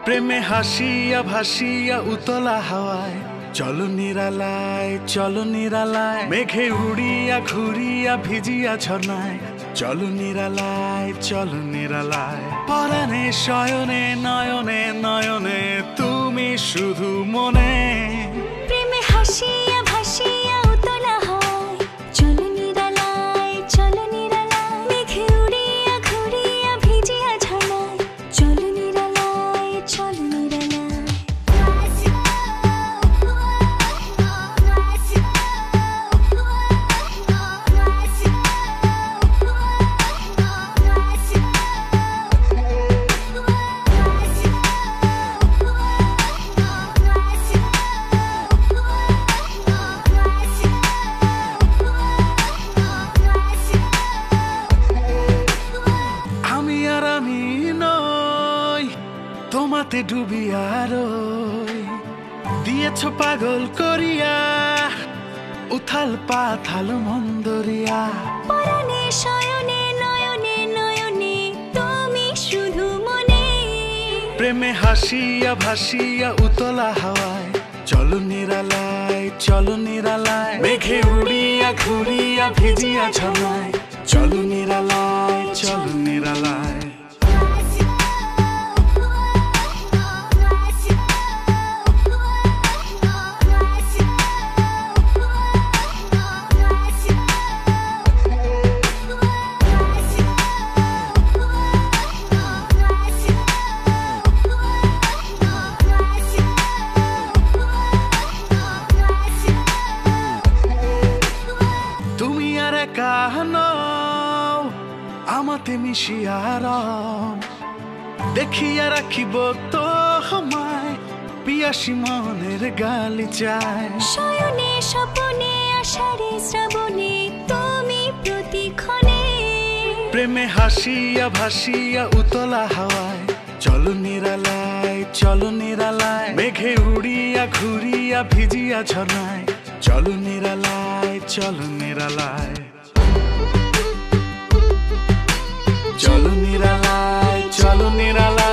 প্রেমে হাসিয়া ভাসিয়া উতলা হাওয়ায় চলো নিরালায় চলো নিরালায় মেঘে উড়িয়া ঘুরিয়া ভিজিয়া ঝর্ণায় চলো নিরালায় চলো নিরালায় পরাণে শয়নে নয়নে নয়নে তুমি শুধু মনে প্রেমে হাসিয়া ভাসিয়া উতলা হাওয়ায় চলো নিরালায় চলো নিরালায় মেঘে উড়িয়া ঘুরিয়া ভিজিয়া ঝর্ণায় চলো নিরালায় চলো নিরালায় তোমাতে ডুবিয়া রই দিয়েছো পাগল করিয়া উথাল পাথাল মন্দরিয়া পরাণে শয়নে নয়নে নয়নে তুমি শুধু মনে প্রেমে হাসিয়া ভাসিয়া উতলা হাওয়ায় চলো নিরালায় চলো নিরালায় মেঘে উড়িয়া ঘুরিয়া ভিজিয়া ঝর্ণায় চলো নিরালায় চলো নিরালায় আমাতে মিশিয়া দেখিয়া রাখিব তো আমায় পিয়াসী মনের গালিচায় শয়নে স্বপনে আষাঢ়ে শ্রাবণে তুমি প্রতিক্ষণে প্রেমে হাসিয়া ভাসিয়া উতলা হাওয়ায় চলো নিরালায় চলো নিরালায় মেঘে উড়িয়া ঘুরিয়া ভিজিয়া ঝর্ণায় চলো নিরালায় চলো নিরালায় চলো নিরালায় চলো নিরালায়